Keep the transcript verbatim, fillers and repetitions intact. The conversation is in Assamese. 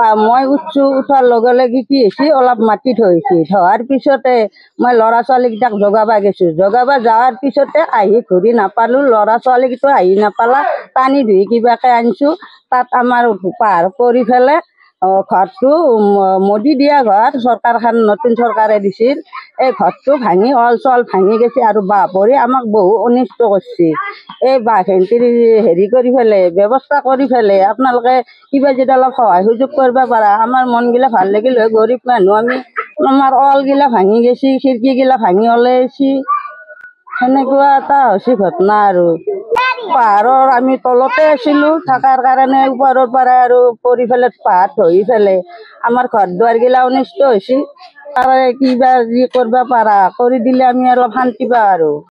মই উঠছো, উঠাৰ লগে লগে কি হৈছে অলপ মাটি থৈছে, থোৱাৰ পিছতে মই ল'ৰা ছোৱালীকেইটাক জগাবা গৈছোঁ, জগাবা যোৱাৰ পিছতে আহি ঘূৰি নাপালোঁ, ল'ৰা ছোৱালীকেইটা আহি নাপালা, টানি ধুই কিবাকে আনিছোঁ। তাত আমাৰ পাহাৰ পৰি পেলাই ঘৰটো মোদী দিয়া ঘৰ, চৰকাৰখন নতুন চৰকাৰে দিছিল, এই ঘৰটো ভাঙি অল চল ভাঙি গৈছে আৰু বাঁহ পৰি আমাক বহু অনিষ্ট কৰিছে। এই বাঁহখিনিৰ হেৰি কৰি পেলাই ব্যৱস্থা কৰি পেলাই আপোনালোকে কিবা যদি অলপ সহায় সুযোগ কৰিব পাৰা আমাৰ মনগিলা ভাল লাগিল হয়। গৰীব মানুহ আমি, আমাৰ অলগিলা ভাঙি গৈছে, খিৰিকীগিলা ভাঙি ওলাইছে, সেনেকুৱা এটা হৈছে ঘটনা। আৰু পাহাৰৰ আমি তলতে আছিলোঁ, থকাৰ কাৰণে ওপৰৰ পৰা আৰু পৰি পেলাই পাহাৰ ধৰি পেলাই আমাৰ ঘৰ দুৱাৰগিলা অনিষ্ট হৈছে। তাৰে কিবা যি কৰিব পাৰা কৰি দিলে আমি অলপ শান্তি পাওঁ আৰু